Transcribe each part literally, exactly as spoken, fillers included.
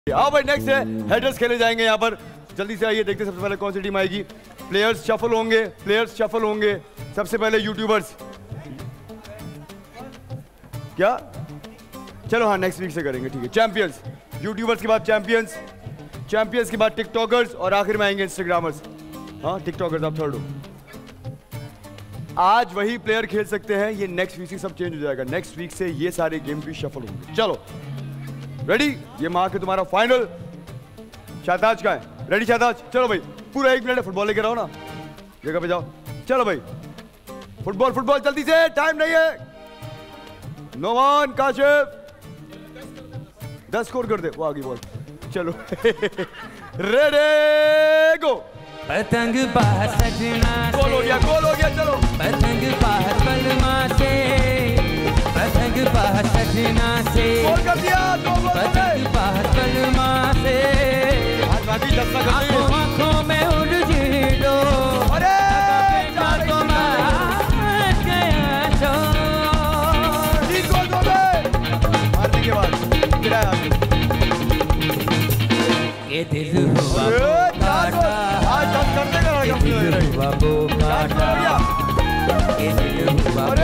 आओ भाई नेक्स्ट है हेडर्स खेले जाएंगे यहाँ पर। जल्दी से आइए, देखते सबसे पहले कौन सी टीम आएगी। प्लेयर्स शफल होंगे, प्लेयर्स शफल होंगे। सबसे पहले यूट्यूबर्स, क्या चलो हाँ नेक्स्ट वीक से करेंगे, ठीक है। चैंपियंस, यूट्यूबर्स के बाद चैंपियंस, चैंपियंस के बाद टिकटॉकर्स और आखिर में आएंगे इंस्टाग्रामर्स। हाँ टिकटॉकर्स आप थर्ड हो। आज वही प्लेयर खेल सकते हैं, ये नेक्स्ट वीक से सब चेंज हो जाएगा। नेक्स्ट वीक से ये सारे गेम भी शफल होंगे। चलो रेडी, ये माँ के तुम्हारा फाइनल। शाहताज का है, रेडी शाहताज? चलो भाई पूरा एक मिनट है, फुटबॉल लेकर आओ ना, जगह पे जाओ। चलो भाई फुटबॉल फुटबॉल जल्दी से, टाइम नहीं है। नोमान काशिफ दस स्कोर कर दे, वो आगे बॉल। चलो रेडी गो। पतंग बाहर सजना से, गोल हो गया, गोल हो गया। चलो पतंग बाहर बलमा से, पतंग बाहर सजना से, गोल कर दिया। दो गोल पतंग बाहर बलमा से, आंखों आंखों में उलझी दो। अरे तो मार गया तो तीन गोल हो गए। मारने के बाद गिराया ये दिल हुआ काटा, आज हम करते करा ये दिल हुआ वो काटा, ये दिल हुआ वो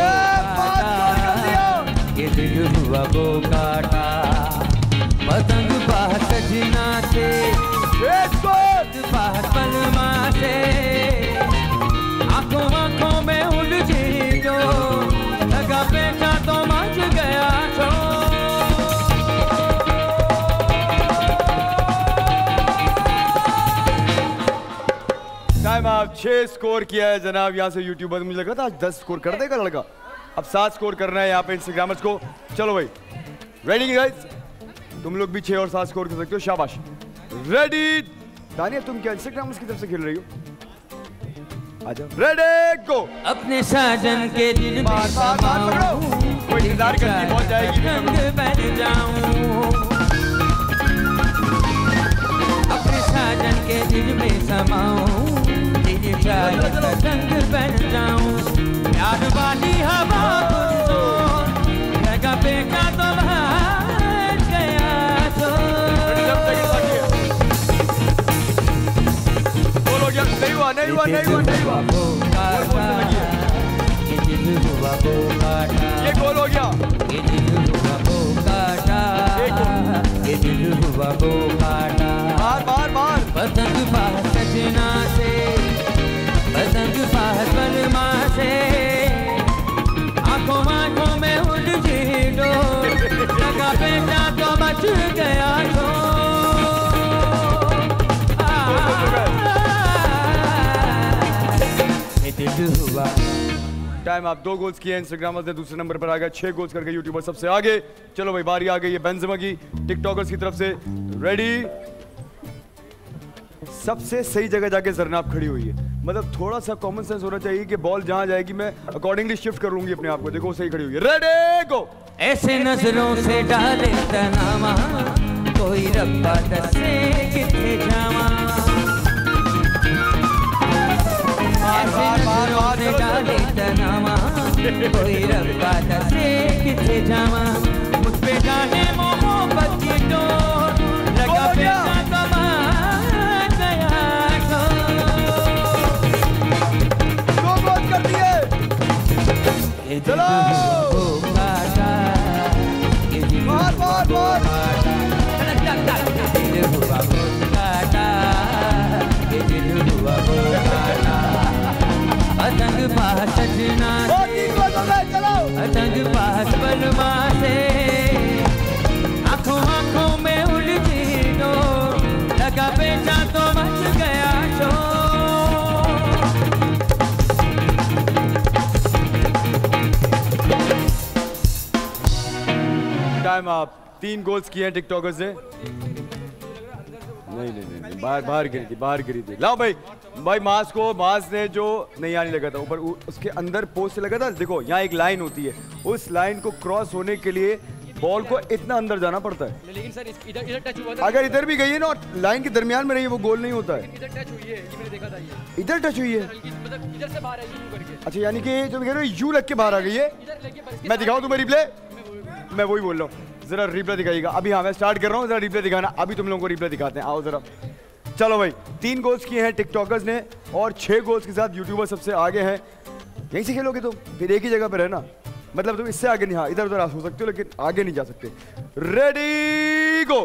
काटा, ये दिल हुआ वो काटा। पतंग बाहर सजना से, पतंग बाहर बलमा से, आंखों आंखों में उलझी जो, लगा बेटा तो मच गया तो। टाइम आप छह स्कोर किया है जनाब यहाँ से यूट्यूबर। मुझे लगा था आज दस स्कोर कर देगा लड़का, अब सात स्कोर करना है यहाँ पे इंस्टाग्रामर्स को। चलो भाई रेडी गाइस, तुम लोग भी छह और सात स्कोर कर सकते हो, शाबाश। रेडी दानिया, तुम क्या इंस्टाग्रामर्स की तरफ से खेल रही हो? आजा रेडी गो। अपने साजन के दिल में समाऊं, कोई इंतजार करती पहुंच जाएगी। रंग बन जाऊं, अपने साजन के दिल में समाऊं, दिल चाहे रंग बन जाऊं। प्यार वाली हवा को लगा बेटा तो भाग गया तो। बोलो क्या? नहीं हुआ नहीं हुआ नहीं हुआ नहीं हुआ। ये दिल हुआ वो काटा, ये गोल हो गया। ये दिल हुआ वो काटा, ये दिल हुआ वो काटा। मार मार मार। पतंग बाहर सजना से, पतंग बाहर बलमा से, आंखों आंखों में उलझी दो, लगा बेटा तो बच गया तो। ये दिल हुआ। टाइम आप दो गोल्स किए, इंस्टाग्रामर्स ने दूसरे नंबर पर आ गया, छह गोल्स करके यूट्यूबर सबसे आगे। चलो भाई बारी आ गई है बेंजेमा की, टिकटॉकर्स की तरफ से। रेडी, सबसे सही जगह जाके जरनाब खड़ी हुई है, मतलब थोड़ा सा कॉमन सेंस होना चाहिए कि बॉल जहां जाएगी मैं अकॉर्डिंगली शिफ्ट कर लूंगी अपने आप को। देखो सही खड़ी हुई है। Ready go. ऐसे नजरों से डाले तनावा, कोई रब्बा दसे किथे जावा। ऐसे नजरों से डाले तनावा, कोई रब्बा दसे किथे जावा। मुझ पे जाने मोहब्बत की डोर, लगा बेटा तो मार गया तो। दो गोल कर दिए। ये दिल हुआ वो काटा, ये दिल मार मार मार। ये दिल हुआ वो काटा, ये दिल हुआ वो काटा। पतंग बाहर सजना से, पतंग बाहर बलमा से, आंखों आंखों में उलझी दो, लगा बेटा तो मच गया तो। टाइम आप तीन गोल्स किए हैं टिकटॉकर्स ने। नहीं नहीं नहीं, नहीं। बाहर बाहर गिरी थी, बाहर गिरी थी। लाओ भाई भाई मास को, मास ने जो नहीं आने लगा था ऊपर, उसके अंदर पोस्ट से लगा था। देखो यहाँ एक लाइन होती है, उस लाइन को क्रॉस होने के लिए बॉल को इतना अंदर जाना पड़ता है। लेकिन सर इधर इधर टच हुआ था। अगर इधर भी गई है ना, लाइन के दरमियान में रही है, वो गोल नहीं होता है। इधर टच हुई है, ये मैंने देखा था। ये इधर टच हुई है, मतलब इधर से बाहर आई यूं करके। अच्छा यानी कि तुम कह रहे हो यू लग के बाहर आ गई है। इधर लेके मैं दिखाऊं तुम्हें रिप्ले, मैं वही बोल रहा हूँ। जरा रिप्ले दिखाइएगा। अभी हाँ मैं स्टार्ट कर रहा हूँ, जरा रिप्ले दिखाना। अभी तुम लोगों को रिप्ले दिखाते हैं, आओ जरा। चलो भाई, तीन गोल्स किए हैं टिकटॉकर्स ने और छह गोल्स के साथ यूट्यूबर सबसे आगे हैं। यहीं से खेलोगे तुम, फिर एक ही जगह पे रहना, मतलब तुम इससे आगे नहीं, हाँ इधर उधर हो सकते हो लेकिन आगे नहीं जा सकते। Ready go.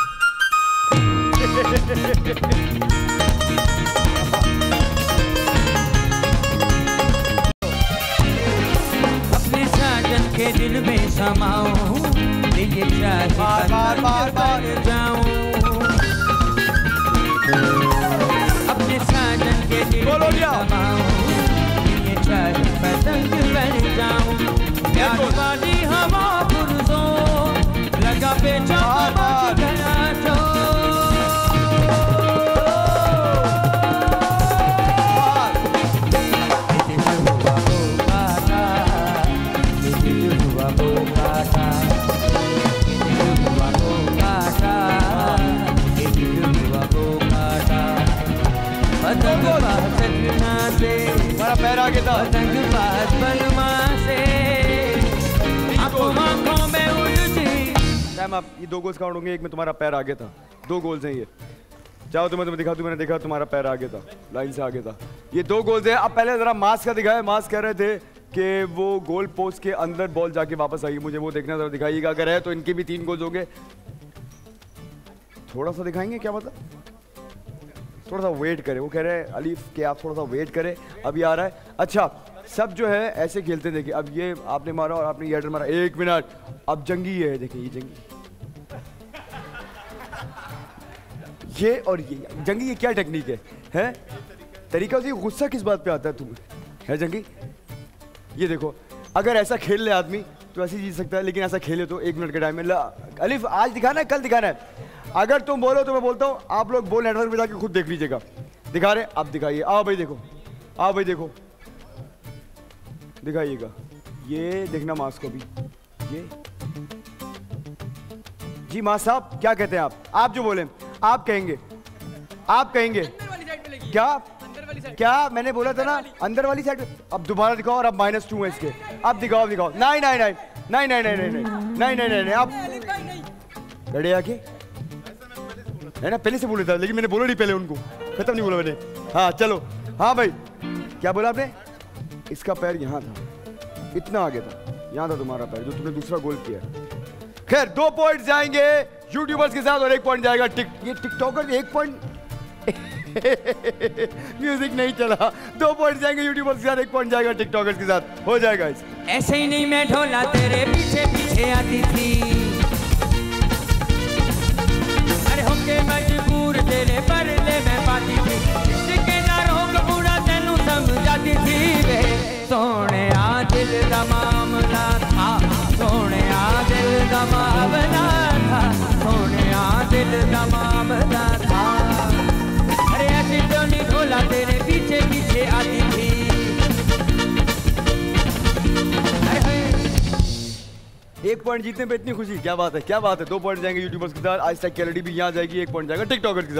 अपने साजन के दिल में समाऊं, ये चाहे बार बार बार बार जाऊं, अपने साजन के दिल में समाऊं, ये चाहे पतंग बन जाऊं, प्यार वाली हवा पुरजों लगा बेचा गया जो। हमारा पैर आगे था। टाइम आप, ये दो गोल्स काउंट होंगे, एक में तुम्हारा पैर आगे था। दो गोल्स हैं ये। चाहो तुम्हें तुम्हें दिखा दूं, मैंने देखा तुम्हारा पैर आगे था, लाइन से आगे था। ये दो गोल्स हैं। अब पहले जरा मास्क का दिखाए। मास्क कह रहे थे कि वो गोल पोस्ट के अंदर बॉल जाके वापस आई, मुझे वो देखना जरा दिखाइएगा। अगर है तो इनके भी तीन गोल्स होंगे। थोड़ा सा दिखाएंगे क्या मतलब? थोड़ा सा वेट करें। वो कह रहे हैं अलीफ कि आप थोड़ा सा वेट करें, अभी आ रहा है। अच्छा, सब जो है ऐसे खेलते हैं। देखिए अब ये आपने मारा और आपने ये मारा, एक मिनट। अब जंगी ये है, देखिए ये जंगी, ये और ये जंगी। ये क्या टेक्निक है, है? तरीका उसी। गुस्सा किस बात पे आता है तुम्हें, है जंगी? ये देखो, अगर ऐसा खेल ले आदमी तो ऐसे जीत सकता है, लेकिन ऐसा खेले तो एक मिनट के टाइम में। अलीफ आज दिखाना है, कल दिखाना है। अगर तुम बोलो तो मैं बोलता हूँ, आप लोग बोल नेटवर्क पे जाके खुद देख लीजिएगा। दिखा रहे आप दिखाइए। आओ भाई देखो, आओ भाई देखो, दिखाइएगा। ये देखना मास्क को भी। ये जी मास साहब क्या कहते हैं आप? आप जो बोले आप कहेंगे, आप कहेंगे अंदर वाली साइड पे लगी। क्या? अंदर वाली साइड। क्या मैंने बोला था ना, अंदर वाली साइड। अब दोबारा दिखाओ और अब माइनस टू है इसके। अब दिखाओ, अब दिखाओ। नहीं नहीं नहीं नहीं नहीं नहीं नहीं नहीं नहीं नहीं नहीं आप लड़े आके है ना, पहले से बोले था, लेकिन मैंने बोला नहीं पहले उनको, खत्म नहीं बोला मैंने। हाँ चलो, हाँ भाई क्या बोला आपने? इसका पैर यहाँ था, इतना आगे था, यहाँ था तुम्हारा पैर, जो तुमने दूसरा गोल किया। खैर दो पॉइंट जाएंगे यूट्यूबर्स के साथ और एक पॉइंट जाएगा टिक ये टिकटॉकर। एक पॉइंट म्यूजिक नहीं चला। दो पॉइंट जाएंगे यूट्यूबर्स के साथ, एक पॉइंट जाएगा टिकटॉकर्स के साथ। हो जाएगा इस। ऐसे ही नहीं मैं ढोला तेरे पीछे पीछे आती थी, अरे होके मजबूर तेरे परले में पाती थी, इसके ना रोक पूरा तेनू समझाती थी वे। सोने आ दिल दा मामला था, सोने आ दिल दा मामला था, सोने आ दिल दा मामला था। अरे ऐसे तो नहीं ढोला तेरे पीछे पीछे आती थी। एक पॉइंट जीतने पे इतनी खुशी, क्या बात है, क्या बात है। दो पॉइंट जाएंगे यूट्यूबर्स के साथ। आज तक कैलडी भी यहाँ जाएगी, एक पॉइंट जाएगा टिकटॉकर्स के साथ।